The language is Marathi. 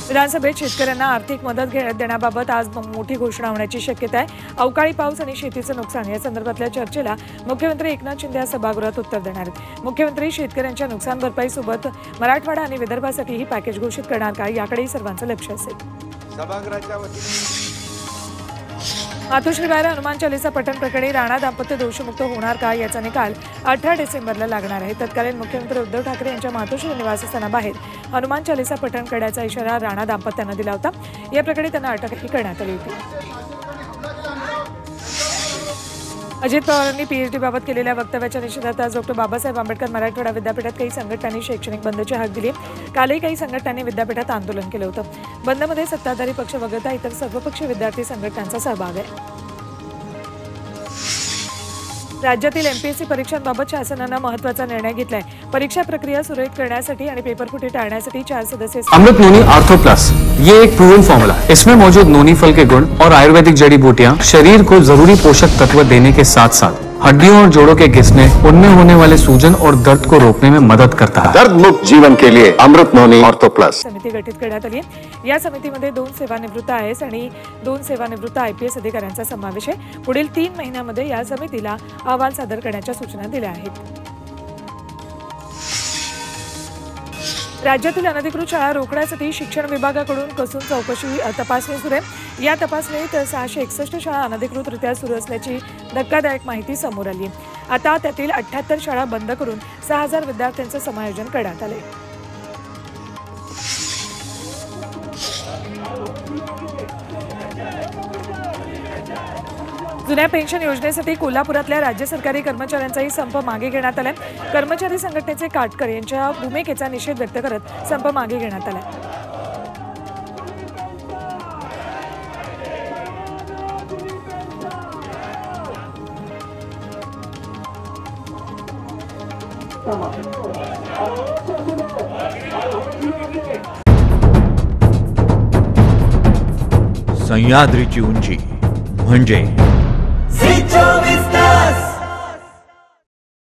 विधानसभेत शेतकऱ्यांना आर्थिक मदत देण्याबाबत आज मोठी घोषणा होण्याची शक्यता आहे। अवकाळी पाऊस आणि शेतीचं नुकसान या संदर्भातल्या चर्चेला मुख्यमंत्री एकनाथ शिंदे आज सभागृहात उत्तर देणार आहेत। मुख्यमंत्री शेतकऱ्यांच्या नुकसान भरपाईसोबत मराठवाडा आणि विदर्भासाठीही पॅकेज घोषित करणार का, याकडेही सर्वांचं लक्ष असेल। सभागृहाच्या वतीने मातोश्री बाहेर हनुमान चालीसा पठण प्रकरणी राणा दाम्पत्य दोषमुक्त होणार का, याचा निकाल 18 डिसेंबरला लागणार आहे। तत्कालीन मुख्यमंत्री उद्धव ठाकरे यांच्या मातोश्री निवासस्थानाबाहेर हनुमान चालीसा पठण करण्याचा इशारा राणा दाम्पत्यांना दिला होता। या प्रकरणी त्यांना अटकही करण्यात आली होती। अजित पवारांनी पीएचडी बाबत केलेल्या वक्तव्याच्या निषेधार्थ आज डॉ. बाबासाहेब आंबेडकर मराठवाडा विद्यापीठात काही संघटनांनी शैक्षणिक बंदची हाक दिली। कालही काही संघटनांनी विद्यापीठात आंदोलन केलं होतं। बंदमध्ये सत्ताधारी पक्ष वगळता इतर सर्वपक्षीय विद्यार्थी संघटनांचा सहभाग आहे। राज्यातील एमपीएससी परीक्षांबाबत शासनानं महत्त्वाचा निर्णय घेतलाय। परीक्षा प्रक्रिया सुरळीत करण्यासाठी आणि पेपरफुटी टाळण्यासाठी 4 सदस्यीय अमृत नोनी आर्थो प्लस ये एक प्रूवन फॉर्मूला है। इसमें मौजूद नोनी फल के गुण और आयुर्वेदिक जड़ी बूटियां शरीर को जरूरी पोषक तत्व देने के साथ साथ हड्डियों और जोड़ों के घिसने, उनमें होने वाले सूजन और दर्द को रोकने में मदद करता है। दर्द मुक्त जीवन के लिए अमृत नोनी ऑर्थो प्लस समिती गठीत करण्यात आली आहे। या समितीमध्ये 2 सेवानिवृत्त आयएएस आणि 2 सेवानिवृत्त आयपीएस अधिकाऱ्यांचा समावेश आहे। पुढील 3 महिन्यांमध्ये या समितीला अहवाल सादर करण्याच्या सूचना दिल्या आहेत। राज्यातील अनधिकृत शाळा रोखण्यासाठी शिक्षण विभागाकडून कसून चौकशी तपासणी सुरू आहे। या तपासणीत 661 शाळा अनधिकृतरित्या सुरू असल्याची धक्कादायक माहिती समोर आली आहे। आता त्यातील 78 शाळा बंद करून 6000 विद्यार्थ्यांचं समायोजन करण्यात आले। जुन्या पेन्शन योजनेसाठी कोल्हापुरातल्या राज्य सरकारी कर्मचाऱ्यांचाही संप मागे घेण्यात आलाय। कर्मचारी संघटनेचे काटकर यांच्या भूमिकेचा निषेध व्यक्त करत संप मागे घेण्यात आलाय। सह्याद्रीची उंची म्हणजे